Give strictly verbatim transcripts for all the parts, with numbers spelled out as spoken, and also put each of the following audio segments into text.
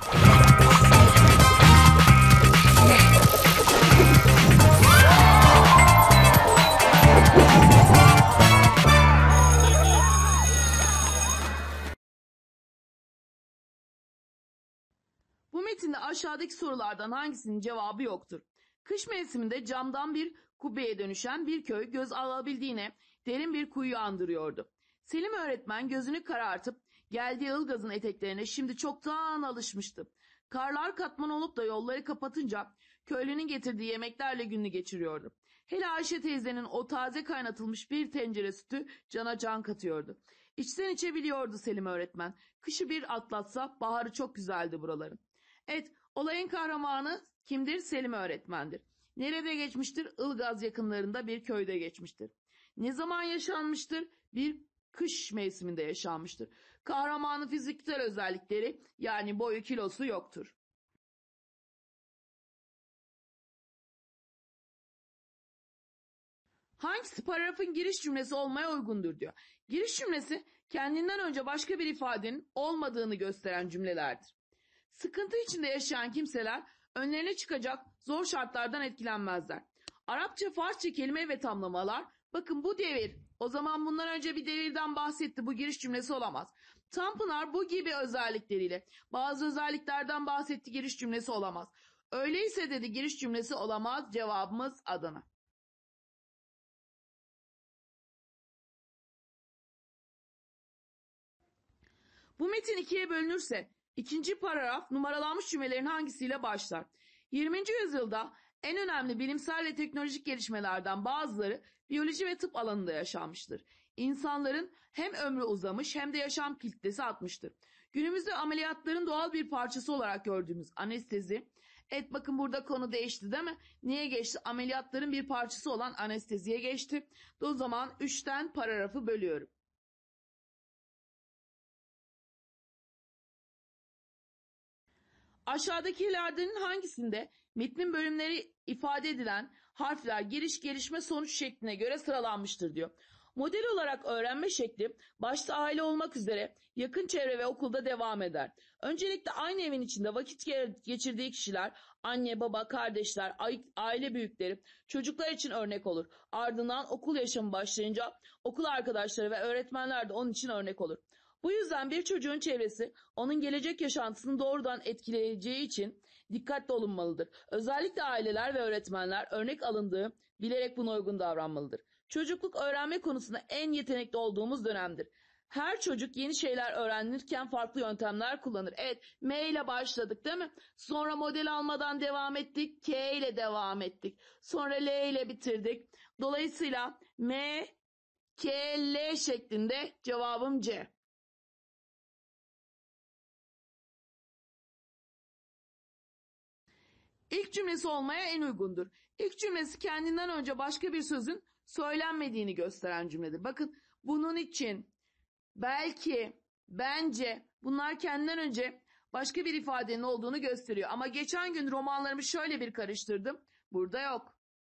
Bu metinde aşağıdaki sorulardan hangisinin cevabı yoktur? Kış mevsiminde camdan bir kubbeye dönüşen bir köy göz alabildiğine derin bir kuyu andırıyordu. Selim öğretmen gözünü karartıp geldiği Ilgaz'ın eteklerine şimdi çoktan alışmıştı. Karlar katman olup da yolları kapatınca köylünün getirdiği yemeklerle gününü geçiriyordu. Hele Ayşe teyzenin o taze kaynatılmış bir tencere sütü cana can katıyordu. İçten içe biliyordu Selim öğretmen. Kışı bir atlatsa baharı çok güzeldi buraların. Evet, olayın kahramanı kimdir? Selim öğretmendir. Nerede geçmiştir? Ilgaz yakınlarında bir köyde geçmiştir. Ne zaman yaşanmıştır? Bir kış mevsiminde yaşanmıştır. Kahramanın fiziksel özellikleri yani boyu kilosu yoktur. Hangisi paragrafın giriş cümlesi olmaya uygundur diyor. Giriş cümlesi kendinden önce başka bir ifadenin olmadığını gösteren cümlelerdir. Sıkıntı içinde yaşayan kimseler önlerine çıkacak zor şartlardan etkilenmezler. Arapça, Farsça kelime ve tamlamalar, bakın bu devir, o zaman bundan önce bir devirden bahsetti, bu giriş cümlesi olamaz. Tanpınar bu gibi özellikleriyle bazı özelliklerden bahsetti, giriş cümlesi olamaz. Öyleyse dedi giriş cümlesi olamaz, cevabımız Adana. Bu metin ikiye bölünürse ikinci paragraf numaralanmış cümlelerin hangisiyle başlar? yirminci yüzyılda en önemli bilimsel ve teknolojik gelişmelerden bazıları biyoloji ve tıp alanında yaşanmıştır. İnsanların hem ömrü uzamış hem de yaşam kitlesi artmıştır. Günümüzde ameliyatların doğal bir parçası olarak gördüğümüz anestezi, evet bakın burada konu değişti değil mi? Niye geçti? Ameliyatların bir parçası olan anesteziye geçti. O zaman üçten paragrafı bölüyorum. Aşağıdakilerden hangisinde metnin bölümleri ifade edilen harfler giriş, gelişme, sonuç şekline göre sıralanmıştır diyor. Model olarak öğrenme şekli başta aile olmak üzere yakın çevre ve okulda devam eder. Öncelikle aynı evin içinde vakit geçirdiği kişiler, anne, baba, kardeşler, aile büyükleri, çocuklar için örnek olur. Ardından okul yaşamı başlayınca okul arkadaşları ve öğretmenler de onun için örnek olur. Bu yüzden bir çocuğun çevresi onun gelecek yaşantısını doğrudan etkileyeceği için dikkatli olunmalıdır. Özellikle aileler ve öğretmenler örnek alındığı bilerek buna uygun davranmalıdır. Çocukluk öğrenme konusunda en yetenekli olduğumuz dönemdir. Her çocuk yeni şeyler öğrenirken farklı yöntemler kullanır. Evet, M ile başladık değil mi? Sonra model almadan devam ettik, K ile devam ettik. Sonra L ile bitirdik. Dolayısıyla M, K, L şeklinde cevabım C. İlk cümlesi olmaya en uygundur. İlk cümlesi kendinden önce başka bir sözün söylenmediğini gösteren cümledir. Bakın bunun için, belki, bence bunlar kendinden önce başka bir ifadenin olduğunu gösteriyor. Ama geçen gün romanlarımı şöyle bir karıştırdım. Burada yok.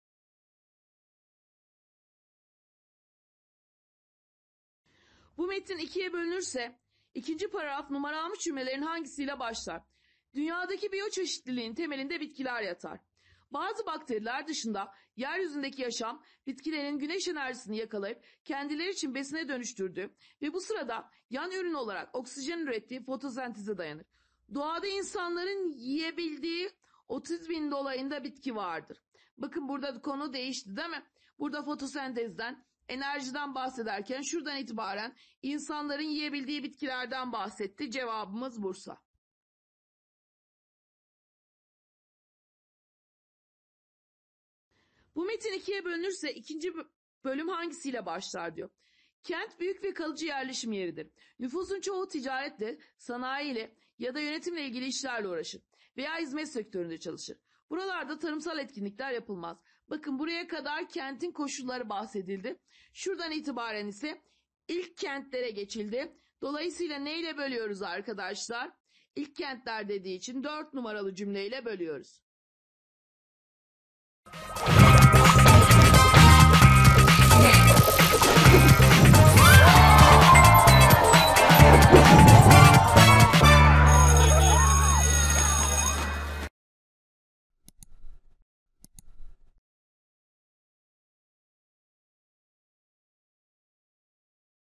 Bu metin ikiye bölünürse ikinci paragraf numaralanmış cümlelerin hangisiyle başlar? Dünyadaki biyoçeşitliliğin temelinde bitkiler yatar. Bazı bakteriler dışında yeryüzündeki yaşam bitkilerin güneş enerjisini yakalayıp kendileri için besine dönüştürdüğü ve bu sırada yan ürün olarak oksijen ürettiği fotosenteze dayanır. Doğada insanların yiyebildiği otuz bin dolayında bitki vardır. Bakın burada konu değişti değil mi? Burada fotosentezden, enerjiden bahsederken şuradan itibaren insanların yiyebildiği bitkilerden bahsetti. Cevabımız Bursa. Bu metin ikiye bölünürse ikinci bölüm hangisiyle başlar diyor. Kent büyük ve kalıcı yerleşim yeridir. Nüfusun çoğu ticaretle, sanayiyle ya da yönetimle ilgili işlerle uğraşır veya hizmet sektöründe çalışır. Buralarda tarımsal etkinlikler yapılmaz. Bakın buraya kadar kentin koşulları bahsedildi. Şuradan itibaren ise ilk kentlere geçildi. Dolayısıyla neyle bölüyoruz arkadaşlar? İlk kentler dediği için dört numaralı cümleyle bölüyoruz.